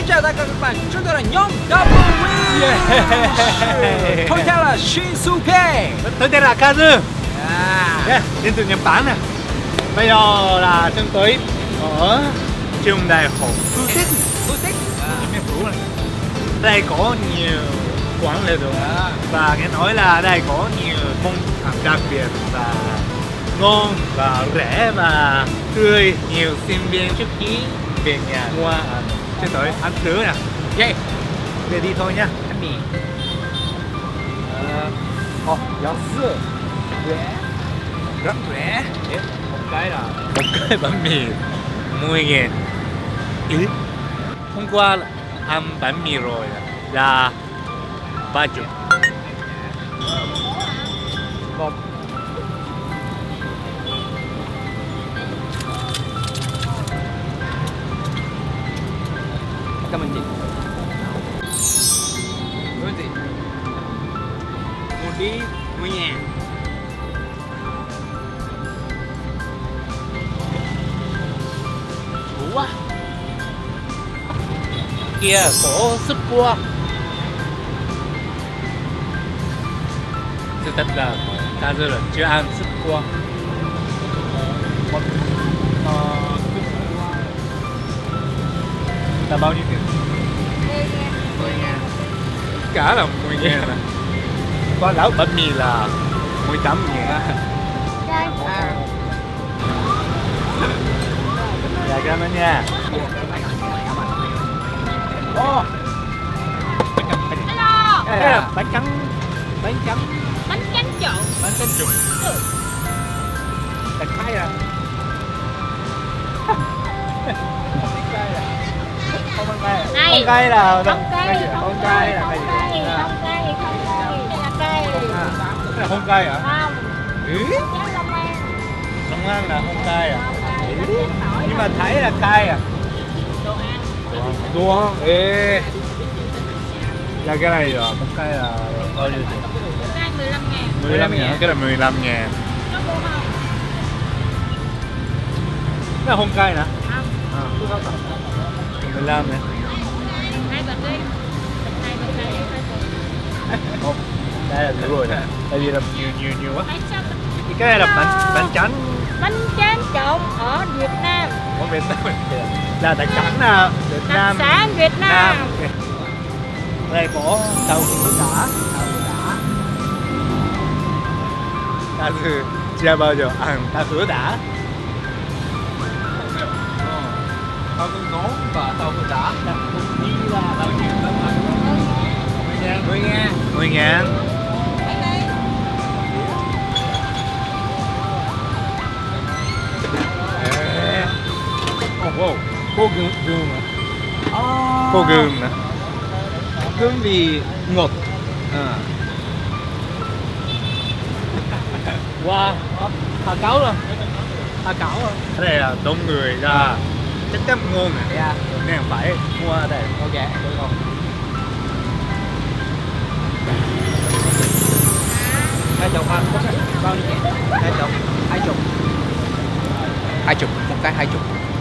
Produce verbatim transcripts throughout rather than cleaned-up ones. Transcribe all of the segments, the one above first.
Xin chào tất cả các bạn, chúng tôi là nhóm W. Tôi tên là Shinsuke. Tôi tên là Kazu. À. Yeah, đến từ Nhật Bản nè. Bây giờ là chúng tôi ở trường đại học Futek. Futek. À. Đây có nhiều quán lễ đường À. và nghe nói là đây có nhiều món ăn đặc biệt và ngon và rẻ và tươi. Nhiều sinh viên trước khi về nhà mua ăn. Chúng tôi ăn thử nè. Yeah. Về đi thôi nha. Ăn mì. Ồ, giá rẻ. Rẻ. Rất rẻ. Một cái là Một cái bánh mì mười nghìn. Ý. Hôm qua ăn bánh mì rồi là ba chục. một. Cảm ơn chị. Cảm ơn chị. Một đi mười ngàn. Đủ quá. Kia có súp cua. Sự thật là Kazu là chưa ăn súp cua. Một uh, là bao nhiêu tiền? mười ngàn. Cả là mười ngàn à? Có lão bánh mì là mười tám ngàn. À. Dạ cảm ơn nha. Ô. Hello. Đây là bánh trắng, bánh trắng, Bánh tráng trộn. bánh trắng trụng. Bánh cay à? Không biết cay à? Không ăn cay à? Này. Không cay là Không cay, gì? không Không cay, cay là không cái cay, gì? À. không cay, không cay. Đây là cay. À, cái là không cay à? Không. Ừ. Cháo Long An. Long An là không cay à? Không cay. Ừ. Nhưng mà thấy là cay à? Đồ ăn. Đồ ăn. Ê. Là cái này rồi, không cay là bao nhiêu tiền? Cay mười lăm ngàn. mười lăm ngàn. Cái là mười lăm ngàn. Có cô không? Cái là không cay nè. Không. À. mười lăm nè. Hai bịch đi. Hai bịch này em phải cùng. Không. Đây là đủ rồi nè. Tại vì là nhiều nhiều nhiều quá. Mấy sao bịch? Thì cái này là bánh bánh trắng Bánh tráng trộn ở Việt Nam. của Việt Nam. Là bánh trắng là Việt Đặc Nam. sản Việt Nam. Đây có đậu hũ đá. Ta từ chưa bao giờ ăn đậu hũ đá. Tao cơm nón và tao cơm đá. Đi là bao nhiêu đó mà? mười ngàn. mười ngàn. mười ngàn. Oh, wow. Cô gương gương à? Cô gương nè. Gương vì ngọt. À. Wow. Hà cáo luôn. Hà cáo luôn. Cái này là đông người ra. Chắc chắn ngon nè. Yeah. Nên phải mua ở đây. Ok, được không? Hai chục anh, bao nhiêu tiền? Hai chục, hai chục, hai chục, một cái hai chục.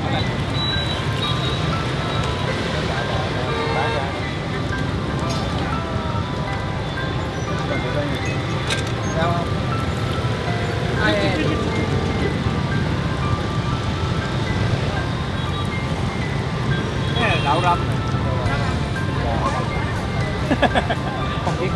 Đâu không? Ai em? Cái này là đậu răm. Không biết.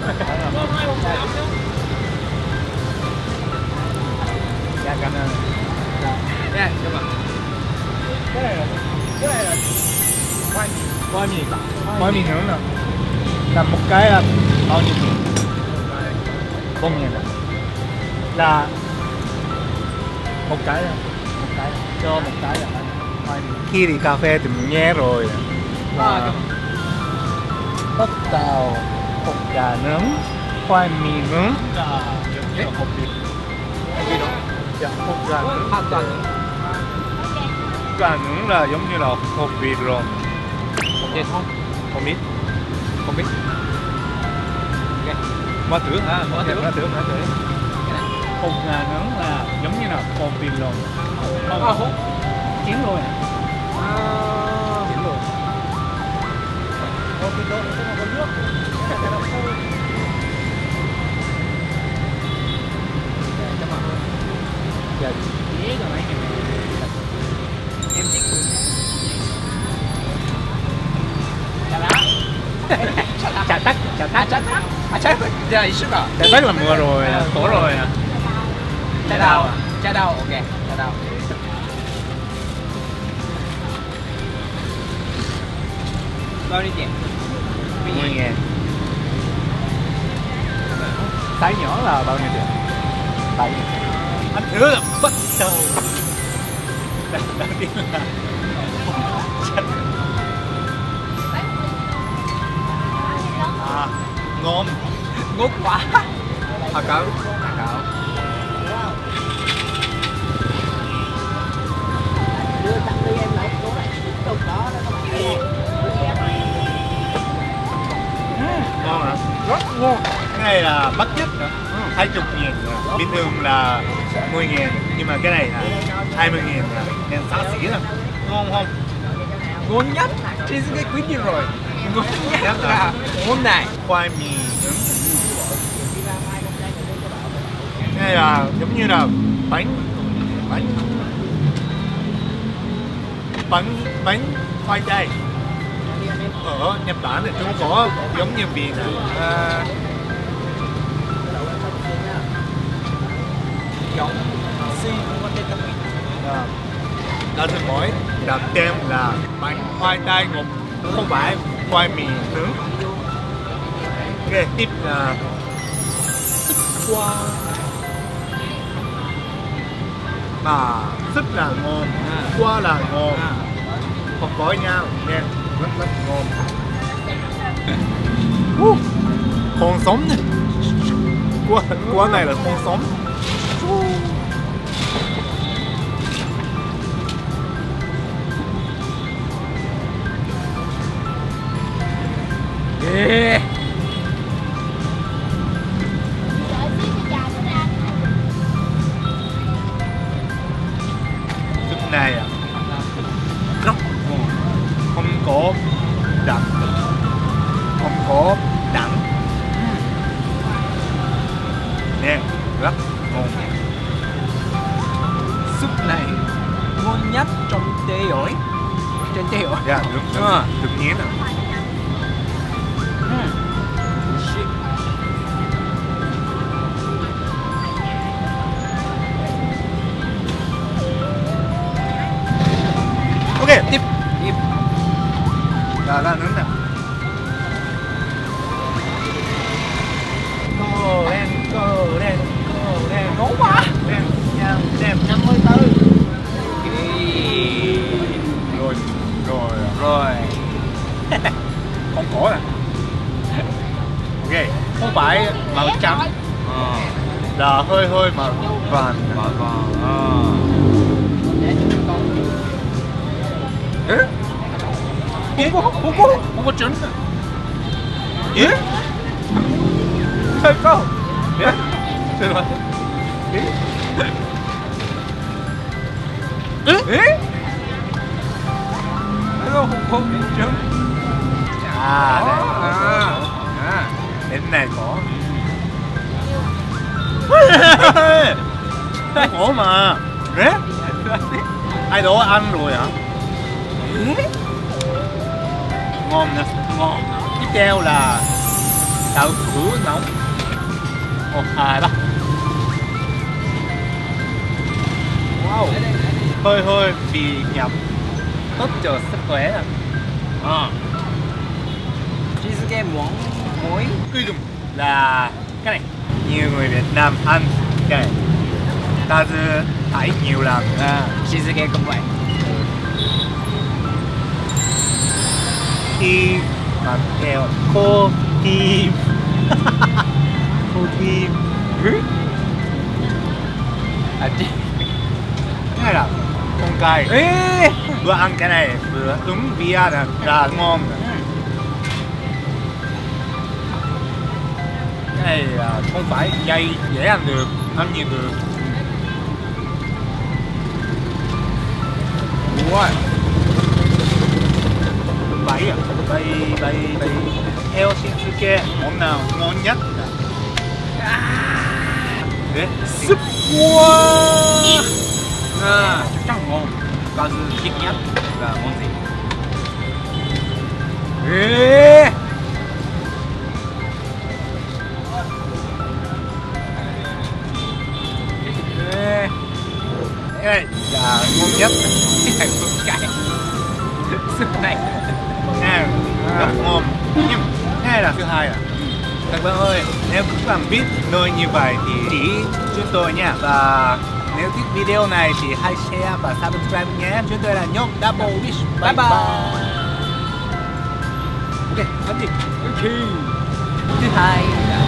Dạ cảm ơn. Nè, cho bạn. Cái này là cái này là khoai mì, khoai mì, khoai mì nướng nè. Là một cái là bao nhiêu tiền? Bốn nghìn. Là một cái là một cái cho một cái là khoai mì. Khi đi cà phê thì mình nghe rồi. Là bắp tàu, hột gà nướng, khoai mì nướng. Hột vịt. Dạ, hột gà nướng. Hoàn toàn. Gà nướng là giống như là hột vịt rồi. Một tiền không? Không biết. Không biết. Ok. Mua thử. À, mua thử. Mua thử, mua thử. Hột gà nướng là giống như là hột vịt rồi. À, hột. Chín rồi. À, chín rồi. Có cái độ tức là có nước. Cái đó sâu. Cho mà hơn. Giờ dễ rồi mấy cái này. Em thích. Chả lá. Chả tắc, chả tắc, chả tắc. À chả tắc. Giờ ý sức à? Chả tắc là mua rồi, có rồi à. Chả đau à? Chả đau, ok. Chả đau. Bao nhiêu tiền? mười ngàn. Sái nhỏ là bao nhiêu tiền? bảy. Anh hứa là bắt đầu. Đầu tiên là à, ngon. Ngốc quá. Hà cậu. Hà cậu. Đưa tặng đi em lại cố lại. Tục đó đó các bạn. Ngon hả? Rất ngon. Cái này là mắc nhất nữa. hai mươi ngàn. Bình thường là mười ngàn. Nhưng mà cái này là hai mươi ngàn là ngàn xa xỉ rồi. Ngon không? Ngon nhất. Cheesecake quý gì rồi. Ngon nhất là hôm nay. Khoai mì nướng. Cái này là giống như là bánh bánh bánh bánh khoai tây. Ở Nhật Bản thì chúng có giống như Việt này. À, giống xi cũng có tên tâm À, đã xin lỗi đặt tên là bánh khoai tây ngọt, không phải khoai mì nướng. Ok, tiếp là qua mà rất là ngon, À. quá là ngon, à. không có nhau nghe rất rất ngon. Uh, con sống này, quá quá này là con sống. Yeah. Súp này à, rất ngon, không có đậm, không có đắng, nè rất ngon. Súp này ngon nhất trong tê ổi. Trên tê ổi. Dạ đúng Đúng không? được nghiến à. Mm. Shit. Ok tiếp Tiếp. là ra nướng nè. Cô đen cô đen cô đen Ngon quá. đen nhang đen năm mươi tư. Okay. Rồi rồi Rồi. không có nè. Ok không phải màu trắng Ờ. là hơi hơi màu vàng. Vâng vâng. Ờ. Ế? Không có không có không có trứng. Ế? Không có. Ế? Xin lỗi. Ế? Ế? Ế? Không không biết trứng. À đây. À. À. Đến này có. Không có mà. Ế? Ai đó ăn rồi hả? Ngon nè, ngon. Tiếp theo là đậu hũ nóng. Một, hai, ba. Wow. Hơi hơi bị nhập, tốt cho sức khỏe à. Ờ. Cheesecake món muối. Cuối cùng là cái này. Nhiều người Việt Nam ăn cái này. Ta sẽ thấy nhiều lần. À, cheesecake cũng vậy. Khi mà theo cô tim. Cô tim. À, chi... Cái này là con cay. Ê! Vừa ăn cái này vừa uống bia là, là ngon. Cái này là không phải dây dễ ăn được, ăn nhiều được. Wow. bảy à? Bảy, bảy, bảy. Theo xin sư kê, món nào ngon nhất? Đấy, súp quá. À, chắc chắn ngon. Còn thích nhất là món gì? Ê! Ê! Đây là ngon nhất. Cái cái súp này. Nghe rất ngon. Nhưng nghe là thứ hai à? Các bạn ơi, nếu các bạn biết nơi như vậy thì chỉ chúng tôi nha. Và nếu thích video này thì hãy share và subscribe nhé. Chúng tôi là nhóm Double Wish. Bye bye. Ok, ăn gì? Ok. Thứ hai là